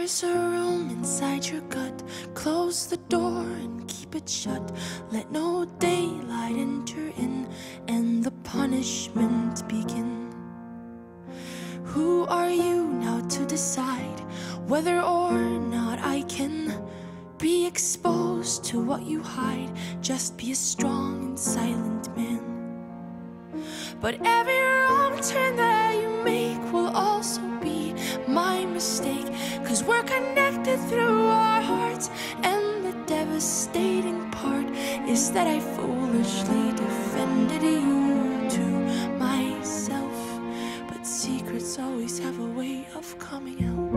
There's a room inside your gut. Close the door and keep it shut. Let no daylight enter in and the punishment begin. Who are you now to decide whether or not I can be exposed to what you hide? Just be a strong and silent man. But every wrong turn that you make will also be my mistake, 'cause we're connected through our hearts, and the devastating part is that I foolishly defended you to myself. But secrets always have a way of coming out.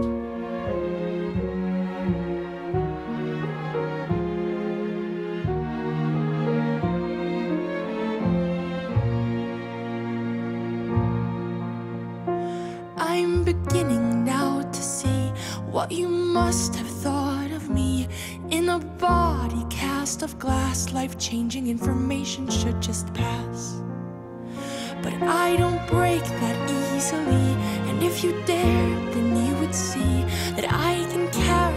I'm beginning now to see what you must have thought of me. In a body cast of glass, life-changing information should just pass. But I don't break that easily, and if you dared, then you would see that I can carry